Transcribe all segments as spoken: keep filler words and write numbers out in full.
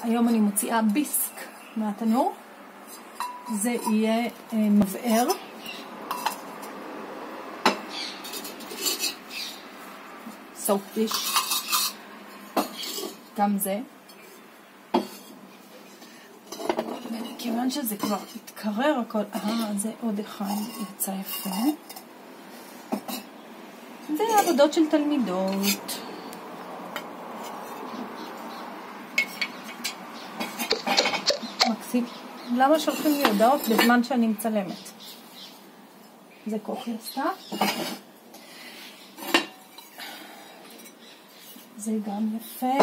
היום אני מוציאה ביסק מהתנור. זה יהיה מבער. סופ דיש. גם זה. כיוון שזה כבר התקרר הכל, אה, זה עוד אחד יצא יפה. זה עבודות של תלמידות. מקסים. למה שולחים לי הודעות בזמן שאני מצלמת? זה כוכי עשתה. זה גם יפה.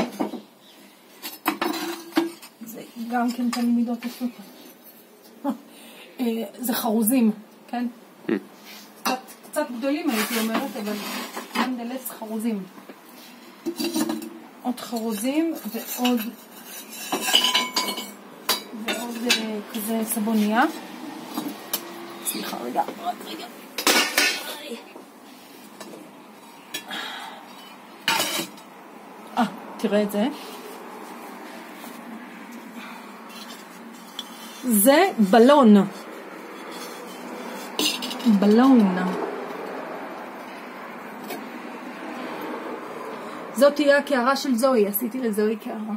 זה גם כן תלמידות עשו. זה חרוזים, כן? קצת, קצת גדולים הייתי אומרת, אבל נדלס חרוזים. עוד חרוזים ועוד ועוד כזה סבוניה. סליחה רגע, רק רגע. אה, תראה את זה. זה בלון. בלון. זאת תהיה הקערה של זוהי, עשיתי לזוהי קערה.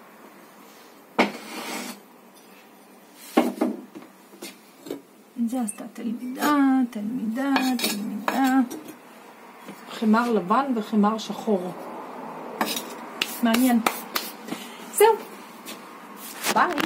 זה עשתה תלמידה, תלמידה, תלמידה. חמר לבן וחמר שחור. מעניין. זהו. ביי.